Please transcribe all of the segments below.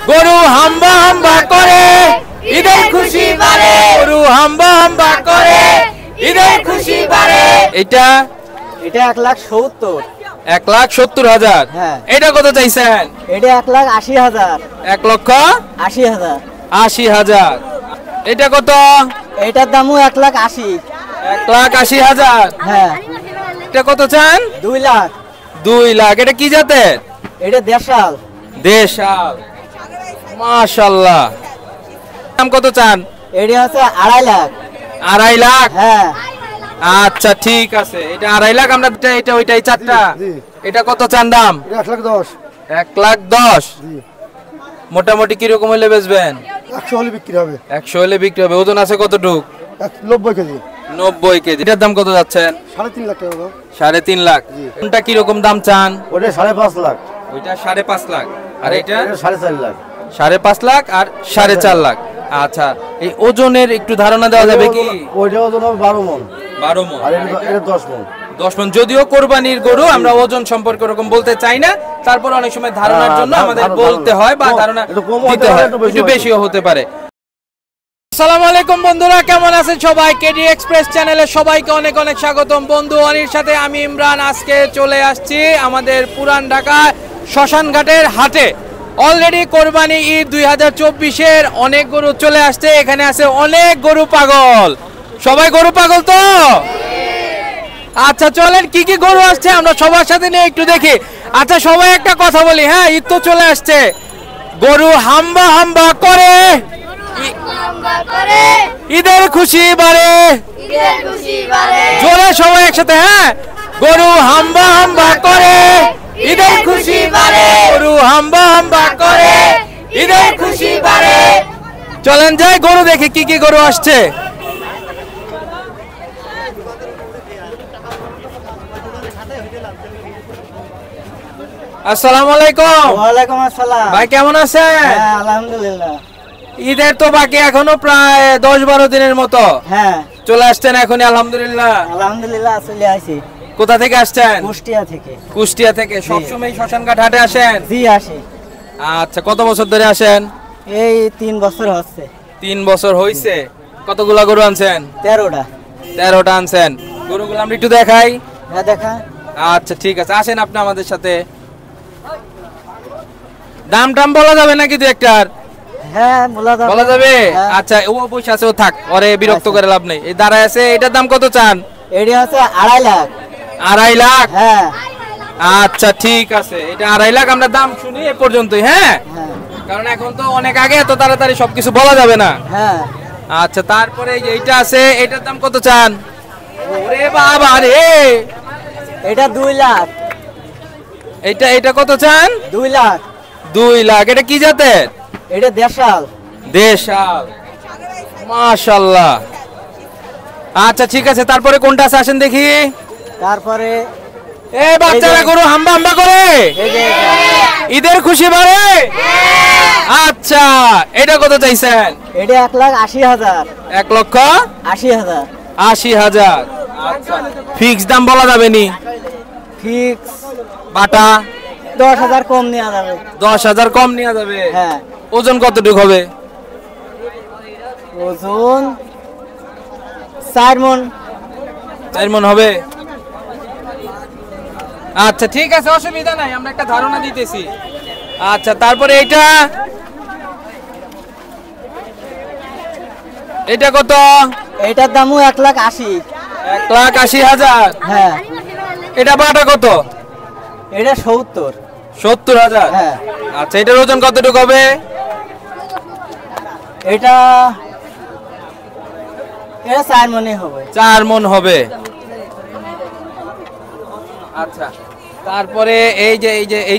গরু হাম্বা হাম্বা করে ঈদের খুশি বারে, গরু হাম্বা হাম্বা করে ঈদের খুশি বারে। এটা 1,70,000। 1,70,000। হ্যাঁ। এটা কত চাইছেন? এটা 1,80,000। 1,80,000। 80,000। এটা কত? এটার দামও 1,80,000। 1,80,000। হ্যাঁ। এটা কত চান? 2 লাখ। 2 লাখ। এটা কি জাতের? এটা দেশাল। দেশাল, মাশাআল্লাহ। দাম কত চান? এটা হচ্ছে 2.5 লাখ। 2.5 লাখ। হ্যাঁ। আচ্ছা ঠিক আছে, এটা 2.5 লাখ। আমরা এটা ওইটাই চারটা। এটা কত চান দাম? 1,10,000। 1,10,000। মোটামুটি কি রকম হলে বেচবেন? 100 হলে বিক্রি হবে। 100 হলে বিক্রি হবে। ওজন আছে কতটুক? 90 কেজি। 90 কেজি। এটার দাম কত যাচ্ছেন? 3.5 লাখ টাকা। 3.5 লাখ। কোনটা কি রকম দাম চান? ওটা 5.5 লাখ। ওইটা 5.5 লাখ। আর এটা 4.5 লাখ। 5.5 লাখ আর 4.5 লাখ। আচ্ছা, এই ওজনের একটু ধারণা দেওয়া যাবে কি? ওইটা ওজন হবে 12 মণ। 12 মণ। আর এটা 10 মণ। 10 মণ। যদিও কোরবানির গরু, আমরা ওজন সম্পর্কে এরকম বলতে চাই না, তারপর অনেক সময় ধারণার জন্য আমাদের বলতে হয় বা ধারণা দিতে হয়, একটু বেশিও হতে পারে। আসসালামু আলাইকুম বন্ধুরা, কেমন আছেন সবাই? কেডি এক্সপ্রেস চ্যানেলে সবাইকে অনেক অনেক স্বাগতম। বন্ধু অনির সাথে আমি ইমরান আজকে চলে আসছি আমাদের পুরান ঢাকা শ্মশানঘাটের হাটে। অলরেডি কোরবানি ঈদ 2024-এর অনেক গরু চলে আসছে। এখানে আছে অনেক গরু পাগল। সবাই গরু পাগল তো? আচ্ছা চলেন কি কি গরু আসছে আমরা সবার সাথে নিয়ে একটু দেখি। আচ্ছা সবাই একটা কথা বলি, হ্যাঁ ঈদ তো চলে আসছে, গরু হাম্বা হাম্বা করে ঈদের খুশি বারে, জোরে সবাই একসাথে, হ্যাঁ গরু হাম্বা হাম্বা করে ঈদের খুশি বারে, গরু হাম্বা হাম্বা করে ঈদের খুশি বারে। চলেন যাই গরু দেখি কি কি গরু আসছে। আসসালামু আলাইকুম। ওয়ালাইকুম আসসালাম। ভাই কেমন আছেন? হ্যাঁ আলহামদুলিল্লাহ। ঈদের তো বাকি এখনো প্রায় 10-12 দিনের মতো। হ্যাঁ চলে আসছেন এখনই? আলহামদুলিল্লাহ। আলহামদুলিল্লাহ চলে আসি। কোথা থেকে আসছেন? কুষ্টিয়া থেকে। কুষ্টিয়া থেকে। সবসময় শ্মশানঘাট হাটে আসেন? জি আসি। আচ্ছা, কত বছর ধরে আসেন? এই 3 বছর হচ্ছে। 3 বছর হইছে। কতগুলা গরু আনছেন? 13টা। 13টা আনছেন। গরুগুলো আমরা একটু দেখাই। হ্যাঁ দেখা। আচ্ছা ঠিক আছে, আসেন আপনি আমাদের সাথে। দাম টাম বলা যাবে নাকি দু একটার? হ্যাঁ বলা যাবে। হ্যাঁ। আচ্ছা ও পয়সা আছে, ও থাক, ওরে বিরক্ত করে লাভ নেই। এই দাঁড়ায় আছে, এটার দাম কত চান? এটি হচ্ছে 2.5 লাখ। 2.5 লাখ। হ্যাঁ। আচ্ছা ঠিক আছে, এটা 2.5 লাখ। আমরা দাম শুনি এ পর্যন্তই। হ্যাঁ, হ্যাঁ কারণ এখন তো অনেক আগে, এত তাড়াতাড়ি সবকিছু বলা যাবে না। হ্যাঁ। আচ্ছা তারপরে এই যে এইটা আছে, এটার দাম কত চান? ওরে বাবা রে, এটা 2 লাখ। এটা কত চান? 2 লাখ। 2 লাখ। এটা কি জাতের? এটা দেশাল। দেশাল, মাশাআল্লাহ। আচ্ছা ঠিক আছে, তারপরে কোনটা আছে আসেন দেখি। তারপরে এই বাচ্চারা গরু হাম্বা হাম্বা করে এই যে ঈদের খুশি বারে। আচ্ছা এটা কত চাইছেন? এটা 1,80,000। 1,80,000। 80,000। আচ্ছা, ফিক্স দাম বলা যাবে নি? ফিক্স বাটা 10,000 কম নেওয়া যাবে। 10,000 কম নেওয়া যাবে। হ্যাঁ। ওজন কতটুকু হবে? ওজন 4 মণ। 4 মণ হবে। আচ্ছা ঠিক আছে, অসুবিধা নাই, আমরা একটা ধারণা দিতেছি। আচ্ছা তারপরে এটা কত? এটার দামও 1,80,000। 1,80,000। হ্যাঁ। এটা বাটা কত? এটা 70। 70,000। হ্যাঁ। আচ্ছা এটার ওজন কতটুকু হবে? এটা 4 মণই হবে। 4 মণ হবে। আচ্ছা তারপরে এই যে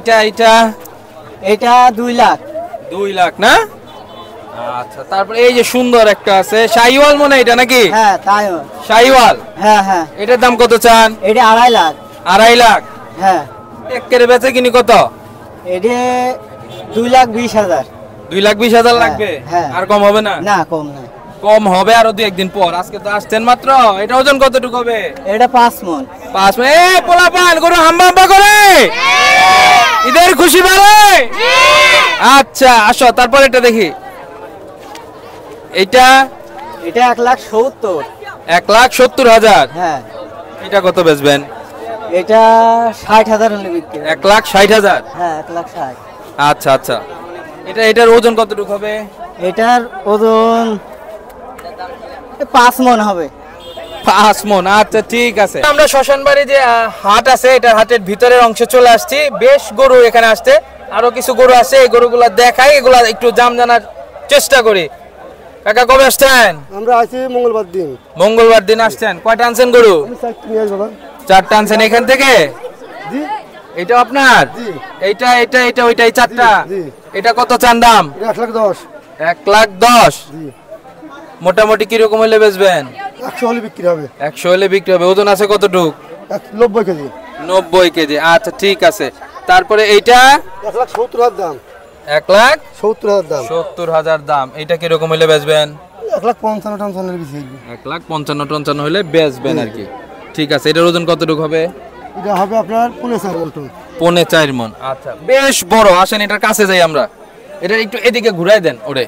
এটা 2 লাখ। 2 লাখ না? আচ্ছা তারপরে এই যে সুন্দর একটা আছে, শাহিওয়াল মনে এটা নাকি? হ্যাঁ তাই। শাহিওয়াল। হ্যাঁ হ্যাঁ। এটার দাম কত চান? এটা 2.5 লাখ। 2.5 লাখ। হ্যাঁ। একের বেচে কিনি কত? এটা 2,20,000। 2,20,000 লাগবে। হ্যাঁ। আর কম হবে না? না কম না। কম হবে আরো 2-1 দিন পর। আজকে তো আসছেন মাত্র। এটা ওজন কতটুকু হবে? এটা 5 মন। 5 মন। এ পোলাপান গরু হাম্বা হাম্বা করে ঈদের খুশি বাড়ে। আচ্ছা আসো, তারপর এটা দেখি। এটা 1,70,000। 1,70,000। হ্যাঁ। এটা কত বেচবেন? এটা 60,000 হলে বিক্রি। 1,60,000। হ্যাঁ 1,60,000। আচ্ছা আচ্ছা। এটার ওজন কতটুকু হবে? এটার ওজন 5 মন হবে। 5 মন। আচ্ছা ঠিক আছে। আমরা শ্মশানবাড়ি যে হাট আছে, এটা হাটের ভিতরের অংশে চলে আসছি। বেশ গরু এখানে আসছে, আরো কিছু গরু আছে, এই গরুগুলা দেখাই, এগুলা একটু দাম জানার চেষ্টা করি। কাকা কবে আসছেন? আমরা আছি মঙ্গলবার দিন। মঙ্গলবার দিন আসছেন। কয়টা আনছেন গরু? আমি চারটি নিয়ে আসবো বাবা। 4টা আনছেন এখান থেকে? জি এটা আপনার? জি। এটা ওইটাই 4টা? জি। এটা কত চান দাম? এটা 1,10,000। 1,10,000। জি। মোটামুটি কিরকম হলে বেচবেন? 100 হলে বিক্রি হবে। 100 হলে বিক্রি হবে। ওজন আছে কতটুক? 90 কেজি। 90 কেজি। আচ্ছা ঠিক আছে। তারপরে এইটা 1,70,000 দাম। 1,70,000 দাম। 70,000 দাম। এইটা কিরকম হলে বেচবেন? 1,55,000 হলে বেশি হইবে। 1,55,000 হলে বেচবেন আর কি। ঠিক আছে। এটার ওজন কতটুক হবে? এটা হবে আপনার 4.5 মন। 4.5 মন। আচ্ছা বেশ বড়। আসেন এটার কাছে যাই আমরা। এটা একটু এদিকে ঘুরাই দেন ওরে।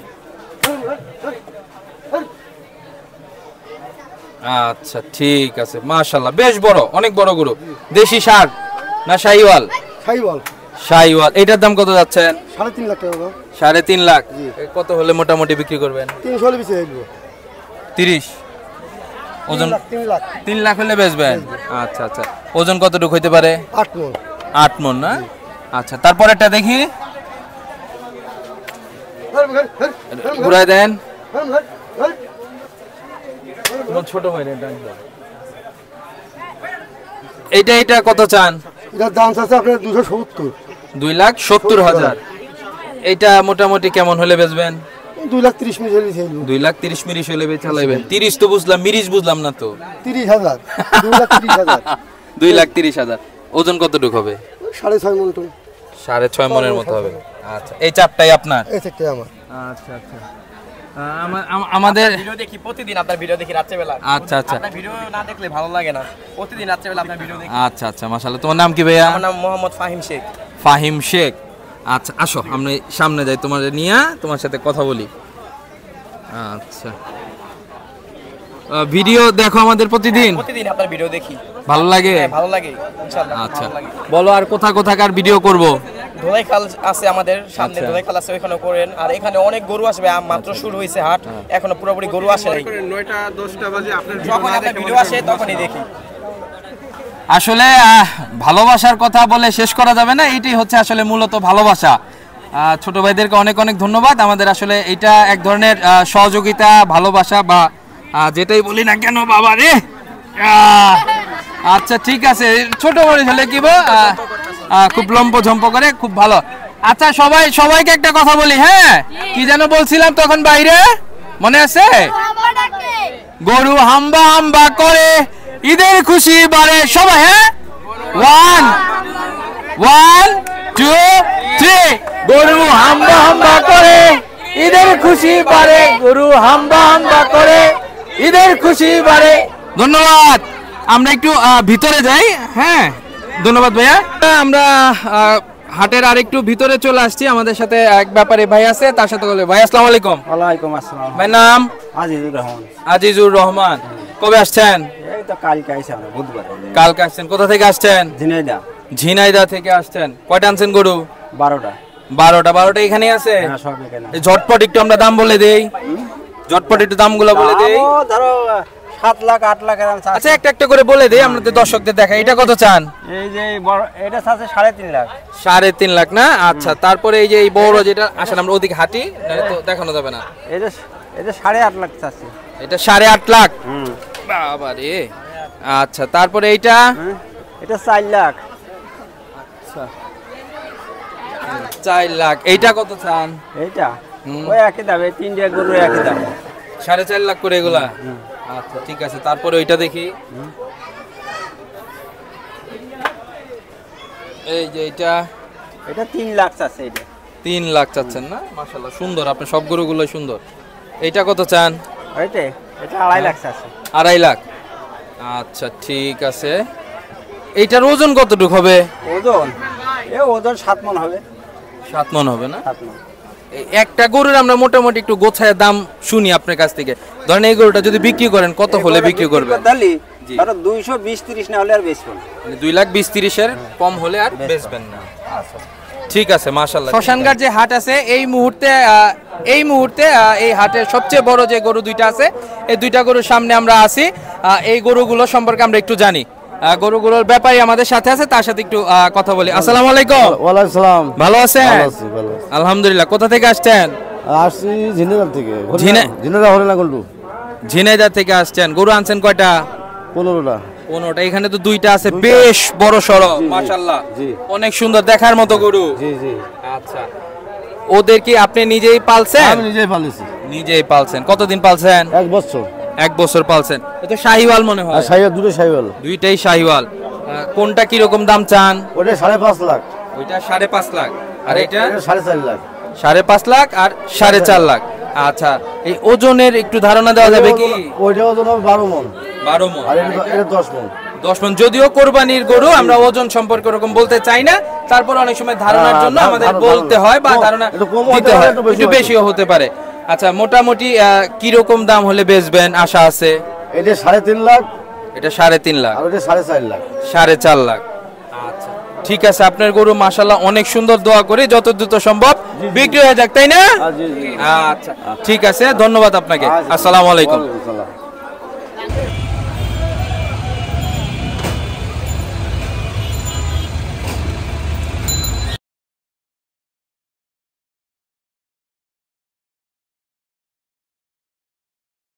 আচ্ছা ঠিক আছে। মাশাআল্লাহ বেশ বড়, অনেক বড় গরু। দেশি ষাঁড় না শাহিওয়াল? খাইবাল। শাহিওয়াল। এটার দাম কত যাচ্ছেন? 3.5 লাখ টাকা বাবা। 3.5 লাখ। কত হলে মোটামুটি বিক্রি করবেন? 300 হলে বেশি হইবে। 30। ওজন 3 লাখ। 3 লাখ হলে বেচবেন? আচ্ছা আচ্ছা। ওজন কতটুকু হইতে পারে? 8 মন। 8 মন না? আচ্ছা তারপরেরটা দেখি। ঘুরাই দেন। ছোট ভাই এটা কত চান? এটার দাম আছে আপনার 270। 2,70,000। এটা মোটামুটি কেমন হলে বেচবেন? 2,30,000 মিলি হলে বেশি হইবে। 2,30,000 মিরিশ হলে বেচালাইবেন। 30 তো বুঝলাম, মিরিশ বুঝলাম না তো। 30,000। 2,30,000। 2,30,000। ওজন কতটুকু হবে? 6.5 মন টন। 6.5 মনের মতো হবে। আচ্ছা এই চারটাই আপনার? এই চারটে আমার। আচ্ছা আচ্ছা। আমাদের ভিডিও দেখি প্রতিদিন, আপনার ভিডিও দেখি রাত্রেবেলা। আচ্ছা আচ্ছা। আপনার ভিডিও না দেখলে ভালো লাগে না। প্রতিদিন রাত্রেবেলা আপনার ভিডিও দেখি। আচ্ছা আচ্ছা মাশাআল্লাহ। তোমার নাম কি ভাইয়া? আমার নাম মোহাম্মদ ফাহিম শেখ। ফাহিম শেখ। আচ্ছা আসো আমরা সামনে যাই, তোমার নিয়ে তোমার সাথে কথা বলি। আচ্ছা ভিডিও দেখো আমাদের প্রতিদিন? প্রতিদিন আপনার ভিডিও দেখি। ভালো লাগে? হ্যাঁ ভালো লাগে ইনশাআল্লাহ। আচ্ছা ভালো লাগে। বলো আর কোথাকার ভিডিও করব? ধোলাইখাল আছে আমাদের সামনে, আচ্ছা। ধোলাইখাল আছে, ওইখানে করেন। আর এখানে অনেক গরু আসবে, মাত্র শুরু হয়েছে হাট, এখনো পুরোপুরি গরু আসে নাই। 9টা-10টা বাজে আপনার যখন আপনার ভিডিও আসে তখনই দেখি। আসলে ভালোবাসার কথা বলে শেষ করা যাবে না, এটাই হচ্ছে আসলে মূলত ভালোবাসা। ছোট ভাইদেরকে অনেক অনেক ধন্যবাদ। আমাদের আসলে এটা এক ধরনের সহযোগিতা, ভালোবাসা বা যেটাই বলি না কেন বাবা রে। আচ্ছা ঠিক আছে। ছোট বড় হলে কি খুব লম্প ঝম্প করে, খুব ভালো। আচ্ছা সবাইকে একটা কথা বলি। হ্যাঁ কি যেন বলছিলাম তখন বাইরে, মনে আছে? গরু হাম্বা হাম্বা করে ঈদের খুশি বারে সবাই। হ্যাঁ 1 2 3 গরু হাম্বা হাম্বা করে ঈদের খুশি বারে, গরু হাম্বা হাম্বা করে ঈদের খুশি বারে। ধন্যবাদ। আমরা একটু ভিতরে যাই। হ্যাঁ ধন্যবাদ ভাইয়া। আমরা হাটের আরেকটু ভিতরে চলে আসছি। আমাদের সাথে এক ব্যাপারী ভাই আছে, তার সাথে বলে। ভাই আসসালামু আলাইকুম। ওয়ালাইকুম আসসালাম। ভাই নাম? আজিজুর রহমান। আজিজুর রহমান। কবে আসছেন? এই তো কালকে আইছি আমরা, বুধবার। কালকে আসছেন। কোথা থেকে আসছেন? ঝিনাইদা। ঝিনাইদা থেকে আসছেন। কয়টা আনছেন গরু? 12টা। 12টা এখানে আছে? হ্যাঁ সব এখানে। এই ঝটপট একটু আমরা দাম বলে দেই। ঝটপট একটু দামগুলো বলে দেই। ধরো 7 লাখ 8 লাখ এরকম। আচ্ছা একটা করে বলে দেই, আমাদের দর্শকদের দেখাই। এটা কত চান? এই যে বড় এটা আছে 3.5 লাখ। 3.5 লাখ না? আচ্ছা তারপরে এই যে এই বড় যেটা আসলে আমরা ওদিকে হাঁটি, নাহলে তো দেখানো যাবে না। এটা 8.5 লাখ আছে। এটা 8.5 লাখ। বাবা রে। আচ্ছা তারপরে এইটা? এটা 4 লাখ। আচ্ছা 4 লাখ। এইটা কত চান? এইটা ওই একই দাম, এই 3টা গরু একই দাম। 4.5 লাখ করে এগুলা? আচ্ছা ঠিক আছে। তারপরে ওইটা দেখি। এই যে এটা 3 লাখ আছে। এটা 3 লাখ চাচ্ছেন না? মাশাআল্লাহ সুন্দর, আপনার সব গরুগুলো সুন্দর। এইটা কত চান? ওইটাই এটা 2.5 লাখ আছে। 2.5 লাখ। আচ্ছা ঠিক আছে। এইটার ওজন কতটুকু হবে? ওজন ওজন 7 মণ হবে। 7 মণ হবে না? 7 মণ। একটা গরুর আমরা মোটামুটি একটু গোছায় দাম শুনি আপনার কাছ থেকে। ধরেন এই গরুটা যদি বিক্রি করেন কত হলে বিক্রি করবেন? তাহলে ধরো 220-30 না হলে আর বেচবো না। মানে 2,20,30 এর কম হলে আর বেচবেন না। আচ্ছা ঠিক আছে মাশাআল্লাহ। শ্মশানঘাট যে হাট আছে এই মুহূর্তে এই হাটের সবচেয়ে বড় যে গরু দুইটা আছে এই দুইটা গরুর সামনে আমরা আছি। এই গরুগুলো সম্পর্কে আমরা একটু জানি। গরুগুলোর ব্যাপারী আমাদের সাথে আছে, তার সাথে একটু কথা বলি। আসসালামু আলাইকুম। ওয়ালাইকুম সালাম। ভালো আছেন? ভালো আছি, ভালো আছি। আলহামদুলিল্লাহ। কোথা থেকে আসছেন? আসছি ঝিনাইদহ থেকে। ঝিনাইদহ হরিণা গন্ডু। ঝিনাইদহ থেকে আসছেন। গরু আনছেন কয়টা? 15টা। 15টা। এখানে তো দুইটা আছে, বেশ বড় সড়ো মাশাআল্লাহ, অনেক সুন্দর দেখার মতো গরু। জি জি। আচ্ছা, ওদের কি আপনি নিজেই পালছেন? আমি নিজেই পালিছি। নিজেই পালছেন। কতদিন পালছেন? 1 বছর। 1 বছর পালছেন। এটা শাহিওয়াল মনে হয়। আর শাহিওয়াল, দুটো শাহিওয়াল। দুইটাই শাহিওয়াল। কোনটা কি রকম দাম চান? ওটা 5.5 লাখ। ওইটা 5.5 লাখ আর এটা 4.5 লাখ। 5.5 লাখ আর 4.5 লাখ। আচ্ছা, এই ওজনের একটু ধারণা দেওয়া যাবে কি? ওইটা ওজন হবে 12 মণ। 12 মণ। আর এটা 10 মণ। 10 মণ। যদিও কোরবানির গরু, আমরা ওজন সম্পর্কে ওরকম বলতে চাই না, তারপর অনেক সময় ধারণার জন্য আমাদের বলতে হয় বা ধারণা দিতে হয়, একটু বেশিও হতে পারে। আচ্ছা, মোটামুটি কি রকম দাম হলে বেচবেন আশা আছে? এটা 3.5 লাখ। এটা 3.5 লাখ। আর ওটা 4.5 লাখ। 4.5 লাখ। আচ্ছা ঠিক আছে, আপনার গরু মাশাআল্লাহ অনেক সুন্দর। দোয়া করি যত দ্রুত সম্ভব বিক্রি হয়ে যাক, তাই না? জি জি। আচ্ছা ঠিক আছে, ধন্যবাদ আপনাকে। আসসালামু আলাইকুম।